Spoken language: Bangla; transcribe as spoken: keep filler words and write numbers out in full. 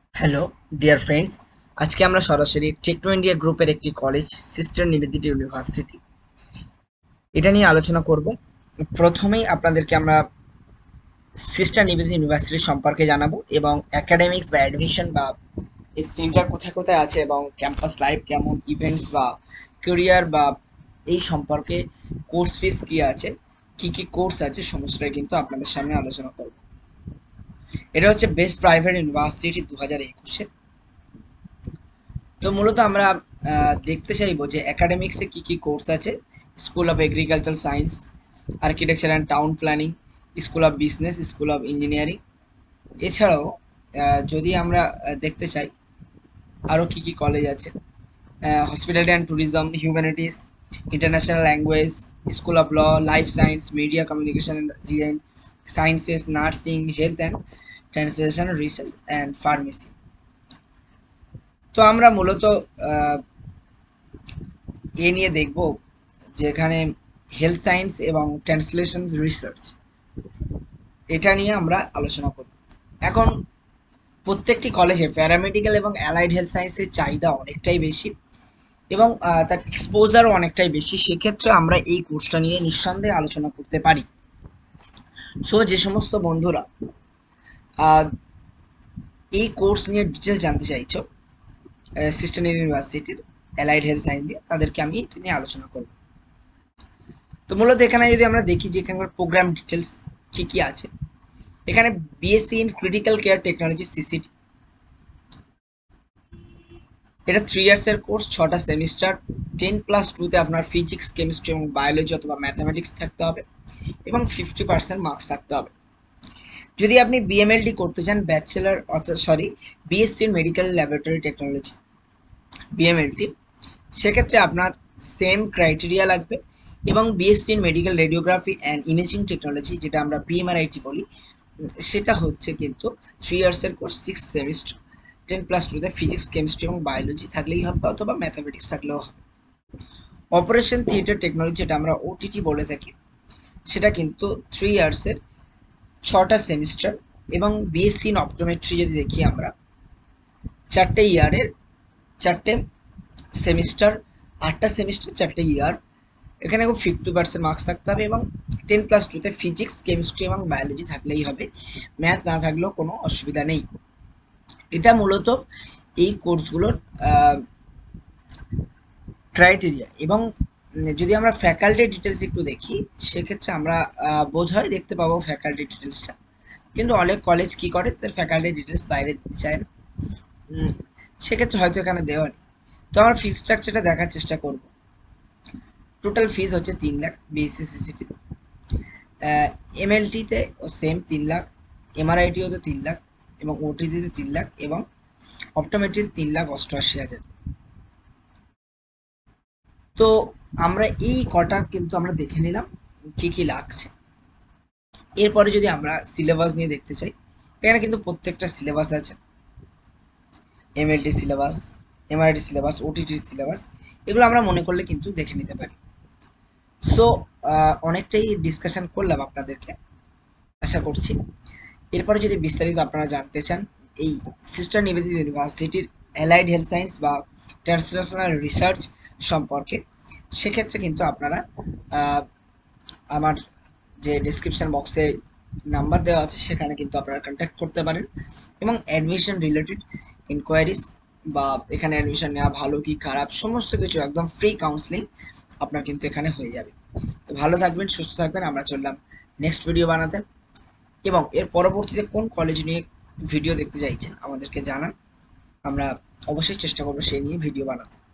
হ্যালো ডিয়ার ফ্রেন্ডস, আজকে আমরা সরাসরি টেকনো ইন্ডিয়া গ্রুপের একটি কলেজ সিস্টার নিবেদিতা ইউনিভার্সিটি এটা নিয়ে আলোচনা করব। প্রথমেই আপনাদেরকে আমরা সিস্টার নিবেদিতা ইউনিভার্সিটি সম্পর্কে জানাবো এবং একাডেমিক্স বা অ্যাডমিশন বা এর সেন্টার কোথায় কোথায় আছে এবং ক্যাম্পাস লাইফ কেমন, ইভেন্টস বা ক্যারিয়ার বা এই সম্পর্কে কোর্স ফিস কি আছে, কি কি কোর্স আছে, সমস্তটাই কিন্তু আপনাদের সামনে আলোচনা করব। এটা হচ্ছে বেস্ট প্রাইভেট ইউনিভার্সিটি দু হাজার একুশে। তো মূলত আমরা আহ, দেখতে চাইবো যে একাডেমিক্সে কি কি কোর্স আছে। School of agriculture science, architecture and town planning, school of business, school of engineering. এছাড়াও আহ, যদি আমরা আহ, দেখতে চাই আরও কি কি কলেজ আছে, hospitality and tourism, humanities, international language, school of law, life science, media communication and design, sciences, nursing, health and translation, research and pharmacy. তো আমরা মূলত আহ, এ নিয়ে দেখব যে এখানে হেলথ সায়েন্স এবং ট্রান্সলেশন রিসার্চ, এটা নিয়ে আমরা আলোচনা করব। এখন প্রত্যেকটি কলেজে প্যারামেডিক্যাল এবং অ্যালাইড হেলথ সায়েন্সের চাহিদা অনেকটাই বেশি এবং আহ, তার এক্সপোজারও অনেকটাই বেশি। সেক্ষেত্রে আমরা এই কোর্সটা নিয়ে নিঃসন্দেহে আলোচনা করতে পারি। সো যে সমস্ত বন্ধুরা আহ, এই কোর্স নিয়ে ডিটেলস জানতে চাইছো সিস্টার ইউনিভার্সিটির অ্যালাইড হেলথ সায়েন্স দিয়ে, তাদেরকে আমি এটা নিয়ে আলোচনা করব। তো মূলত এখানে যদি আমরা দেখি যে এখানকার প্রোগ্রাম ডিটেলস কি কি আছে, এখানে BSc in critical care technology CCT, এটা থ্রি ইয়ার্সের কোর্স, ছটা সেমিস্টার। টেন প্লাস টুতে আপনার ফিজিক্স, কেমিস্ট্রি এবং বায়োলজি অথবা ম্যাথামেটিক্স থাকতে হবে এবং ফিফটি পার্সেন্ট মার্কস থাকতে হবে। যদি আপনি বিএমএলডি করতে চান, bachelor sorry BSc in medical laboratory technology, BMLT, সেক্ষেত্রে আপনার সেম ক্রাইটেরিয়া লাগবে এবং BSc in medical radiography and imaging technology, যেটা আমরা পিএমআরআইটি বলি, সেটা হচ্ছে কিন্তু থ্রি ইয়ার্সের course, six semester. Ten plus টুতে ফিজিক্স, কেমিস্ট্রি এবং বায়োলজি থাকলেই হবে অথবা ম্যাথামেটিক্স থাকলেও হবে। অপারেশন থিয়েটার টেকনোলজি, যেটা আমরা ওটিটি বলে থাকি, সেটা কিন্তু থ্রি ইয়ার্সের ছটা সেমিস্টার এবং বিএসসি ইন অপটোমেট্রি যদি দেখি আমরা, চারটে ইয়ারের চারটে সেমিস্টার, আটটা সেমিস্টার, চারটে ইয়ার। এখানে ফিফটি পার্সেন্ট মার্কস থাকতে হবে এবং টেন প্লাস টুতে ফিজিক্স, কেমিস্ট্রি এবং বায়োলজি থাকলেই হবে, ম্যাথ না থাকলেও কোনো অসুবিধা নেই। এটা মূলত এই কোর্সগুলোর ক্রাইটেরিয়া। এবং যদি আমরা ফ্যাকাল্টি ডিটেলস একটু দেখি, সেক্ষেত্রে আমরা বোধহয় দেখতে পাবো ফ্যাকাল্টি ডিটেলসটা, কিন্তু অনেক কলেজ কি করে তার ফ্যাকাল্টি ডিটেলস বাইরে দিতে চায় না। উম, সেক্ষেত্রে হয়তো এখানে দেওয়া নেই। তো আমরা ফিস স্ট্রাকচারটা দেখার চেষ্টা করব। টোটাল ফিস হচ্ছে তিন লাখ, বিএসসি সিসিটি, এমএলটিতে সেম তিন লাখ, এমআরআইটিওতে তিন লাখ এবং ওটিতে তিন লাখ এবং অপটোমেট্রিতে তিন লাখ অষ্টআশি হাজার। তো আমরা এই কটা কিন্তু আমরা দেখে নিলাম কি কি লাগছে। এরপরে যদি আমরা সিলেবাস নিয়ে দেখতে চাই, এখানে কিন্তু প্রত্যেকটা সিলেবাস আছে। MLT syllabus, MRIT syllabus, OTT syllabus, এগুলো আমরা মনে করলে কিন্তু দেখে নিতে পারি। সো অনেকটাই ডিসকাশন করলাম আপনাদেরকে, আশা করছি। এরপরে যদি বিস্তারিত আপনারা জানতে চান এই সিস্টার নিবেদিতা ইউনিভার্সিটির অ্যালাইড হেলথ সায়েন্স বা ট্রান্সলেশনাল রিসার্চ সম্পর্কে, সেক্ষেত্রে কিন্তু আপনারা আহ, আমার যে ডিসক্রিপশন বক্সে নাম্বার দেওয়া আছে সেখানে কিন্তু আপনারা কন্ট্যাক্ট করতে পারেন এবং অ্যাডমিশন রিলেটেড ইনকোয়ারিজ বা এখানে অ্যাডমিশন নেওয়া ভালো কি খারাপ সমস্ত কিছু একদম ফ্রি কাউন্সিলিং আপনার কিন্তু এখানে হয়ে যাবে। তো ভালো থাকবেন, সুস্থ থাকবেন। আমরা চললাম নেক্সট ভিডিও বানাতে এবং এর পরবর্তীতে কোন কলেজ নিয়ে ভিডিও দেখতে চাইছেন আমাদেরকে জানান, আমরা অবশ্যই চেষ্টা করবো সেই নিয়ে ভিডিও বানাতে।